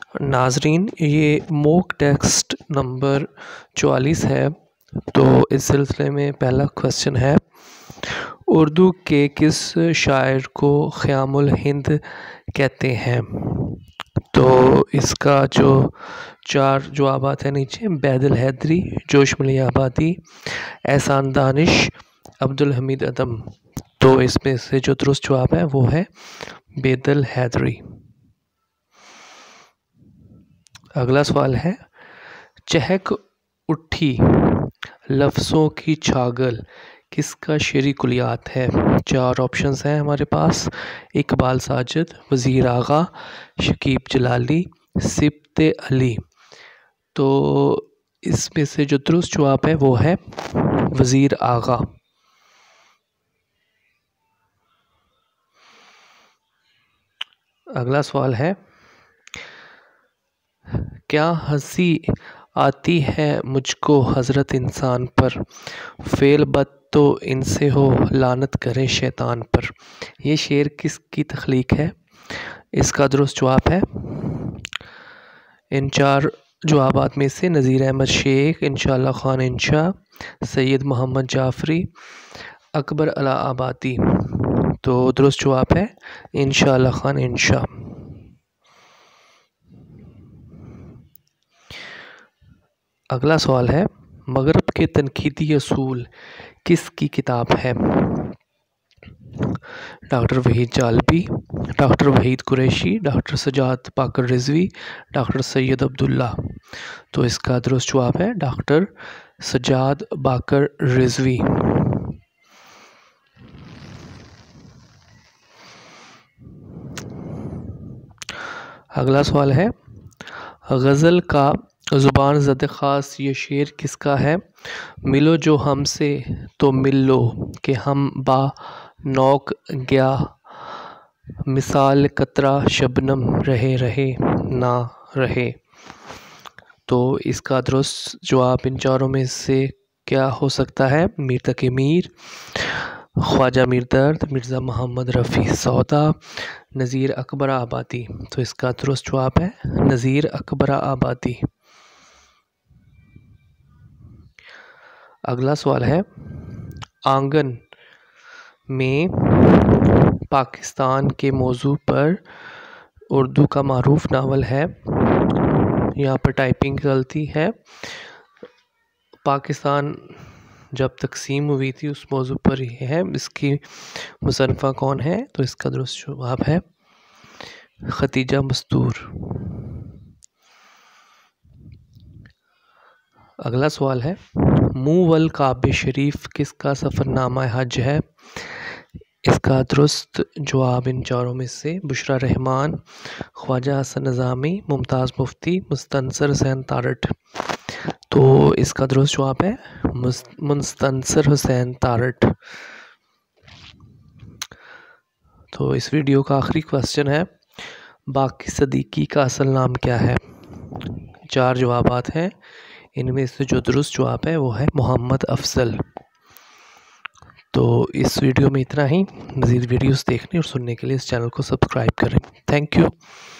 नाजरीन, ये mock text number 44 है। तो इस सिलसिले में पहला क्वेश्चन है, उर्दू के किस शायर को ख़यामुल हिंद कहते हैं? तो इसका जो 4 जवाबात हैं नीचे, बैदुल हैदरी, जोशमिली आबादी, एहसान दानिश, अब्दुल हमीद अदम। तो इसमें से जो दुरुस्त जवाब है वो है बैदुल हैदरी। अगला सवाल है, चहक उठी लफ्ज़ों की छागल किसका शेरी कुलियात है? 4 ऑप्शंस हैं हमारे पास, इकबाल साजिद, वज़ीर आगा, शकीब जलाली, सिब्ते अली। तो इसमें से जो दुरुस्त जवाब है वो है वज़ीर आगा। अगला सवाल है, क्या हंसी आती है मुझको हज़रत इंसान पर, फ़ेल बद तो इनसे हो लानत करे शैतान पर। ये शेर किसकी तख्लीक है? इसका दुरुस्त जवाब है इन 4 जवाबात में से नज़ीर अहमद शेख, इंशाअल्लाह ख़ान इंशा, सैयद मोहम्मद जाफ़री, अकबर अला आबादी। तो दुरुस्त जवाब है इंशाअल्लाह ख़ान इंशा। अगला सवाल है, मगरब के तनकीदी असूल किसकी किताब है? Doctor Waheed Jalibi, doctor Waheed Qureshi, doctor Sajjad Baqir Rizvi, doctor Syed Abdullah. तो इसका दुरुस्त जवाब है डॉक्टर सजाद बाकर रिजवी। अगला सवाल है, गज़ल का ज़ुबान ज़द ख़ास ये शेर किसका है? मिलो जो हमसे तो मिल लो कि हम बा नौक गया, मिसाल कतरा शबनम रहे रहे ना रहे। तो इसका दुरुस्त जवाब इन 4 में से क्या हो सकता है? मीर तकी मीर, ख्वाजा मीर दर्द, मिर्ज़ा मोहम्मद रफ़ी सौदा, नज़ीर अकबर आबादी। तो इसका दुरुस्त जवाब है नज़ीर अकबर आबादी। अगला सवाल है, आंगन में पाकिस्तान के मौजू पर उर्दू का मारूफ नावल है। यहाँ पर टाइपिंग गलती है। पाकिस्तान जब तकसीम हुई थी उस मौजू पर ही है। इसकी मुसन्निफ़ा कौन है? तो इसका दुरुस्त जवाब है खतीजा मस्तूर। अगला सवाल है, मुवल काबे शरीफ किसका सफ़रनामा हज है? इसका दुरुस्त जवाब इन 4 में से बुशरा रहमान, ख्वाजा हसन नज़ामी, मुमताज़ मुफ्ती, मुस्तनसर हुसैन तारट। तो इसका दुरुस्त जवाब है मुस्तनसर हुसैन तारट। तो इस वीडियो का आखिरी क्वेश्चन है, बाकी सदीकी का असल नाम क्या है? 4 जवाबात हैं, इनमें से जो दुरुस्त जवाब है वो है मोहम्मद अफजल। तो इस वीडियो में इतना ही। मज़ीद वीडियोस देखने और सुनने के लिए इस चैनल को सब्सक्राइब करें। Thank you.